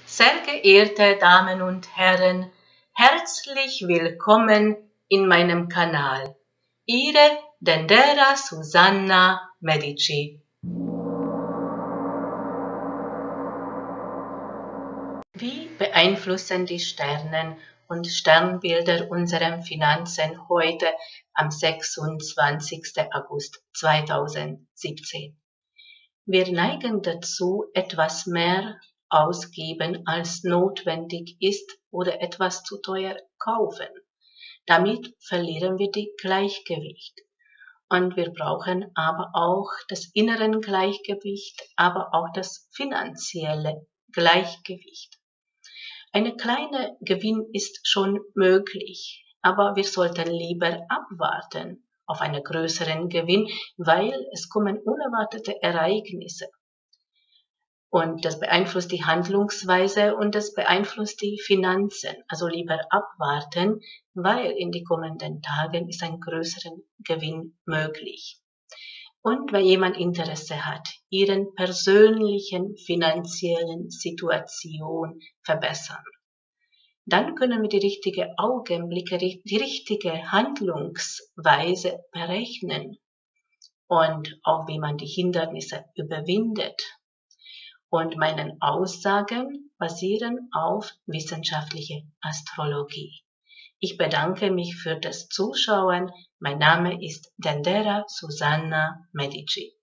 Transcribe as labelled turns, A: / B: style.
A: Sehr geehrte Damen und Herren, herzlich willkommen in meinem Kanal. Ihre Dendera Susanna Medici. Wie beeinflussen die Sternen und Sternbilder unsere Finanzen heute am 26. August 2017? Wir neigen dazu, etwas mehr ausgeben, als notwendig ist oder etwas zu teuer kaufen. Damit verlieren wir die Gleichgewicht. Und wir brauchen aber auch das innere Gleichgewicht, aber auch das finanzielle Gleichgewicht. Eine kleine Gewinn ist schon möglich, aber wir sollten lieber abwarten auf einen größeren Gewinn, weil es kommen unerwartete Ereignisse. Und das beeinflusst die Handlungsweise und das beeinflusst die Finanzen. Also lieber abwarten, weil in die kommenden Tagen ist ein größerer Gewinn möglich. Und wenn jemand Interesse hat, ihren persönlichen finanziellen Situation verbessern, dann können wir die richtigen Augenblicke, die richtige Handlungsweise berechnen und auch wie man die Hindernisse überwindet. Und meine Aussagen basieren auf wissenschaftlicher Astrologie. Ich bedanke mich für das Zuschauen. Mein Name ist Dendera Susanna Medici.